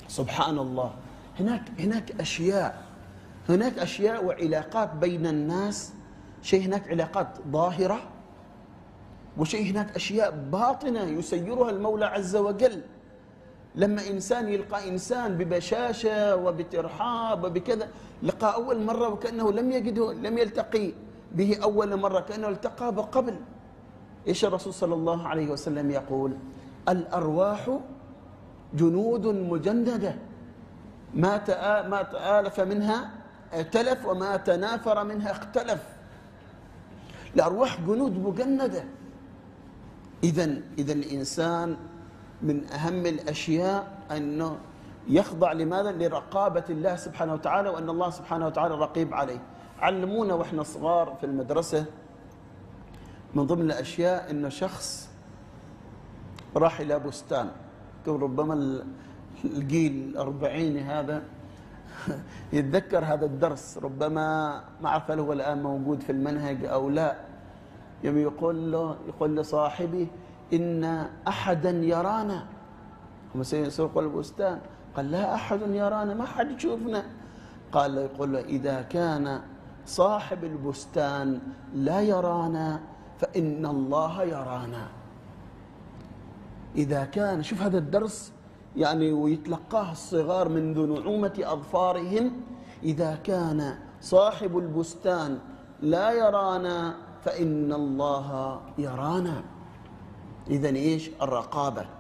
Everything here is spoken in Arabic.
سبحان الله. هناك أشياء وعلاقات بين الناس، شيء هناك علاقات ظاهرة، وشيء هناك أشياء باطنة يسيرها المولى عز وجل. لما إنسان يلقى إنسان ببشاشة وبترحاب وبكذا، لقى أول مرة وكأنه لم يلتقي به أول مرة، كأنه التقى بقبل. إيش الرسول صلى الله عليه وسلم يقول؟ الأرواح جنود مجندة، ما تآلف منها ائتلف، وما تنافر منها اختلف. الأرواح جنود مجندة. إذن الإنسان من أهم الأشياء أنه يخضع لماذا؟ لرقابة الله سبحانه وتعالى، وأن الله سبحانه وتعالى رقيب عليه. علمونا وإحنا صغار في المدرسة من ضمن الأشياء أنه شخص راح إلى بستان، ربما الجيل الأربعيني هذا يتذكر هذا الدرس، ربما ما أعرف هل هو الآن موجود في المنهج أو لا. يوم يقول لصاحبه إن أحدا يرانا، هم سيسوق البستان، قال لا أحد يرانا، ما حد يشوفنا. يقول له إذا كان صاحب البستان لا يرانا فإن الله يرانا. إذا كان، شوف هذا الدرس يعني، ويتلقاه الصغار منذ نعومة أظفارهم، إذا كان صاحب البستان لا يرانا فإن الله يرانا. إذن إيش؟ الرقابة.